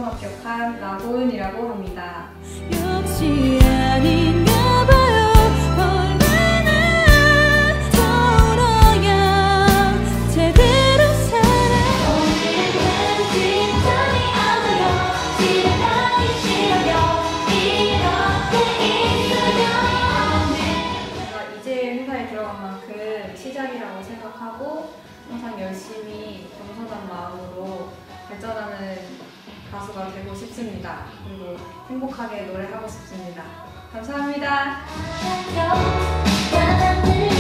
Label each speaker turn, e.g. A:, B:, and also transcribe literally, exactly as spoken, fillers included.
A: 처음 합격한 나고은이라고 합니다.
B: 역시 아닌가 봐요. 얼마나 더 울어야 제대로 살아. 오늘은 뒷담이 안 들려. 지나가기 싫어요. 이렇게 있으면.
A: 제가 이제 회사에 들어간 만큼 시작이라고 생각하고 항상 열심히 겸손한 마음으로 발전하는 가수가 되고 싶습니다. 그리고 행복하게 노래하고 싶습니다. 감사합니다.
B: 바람을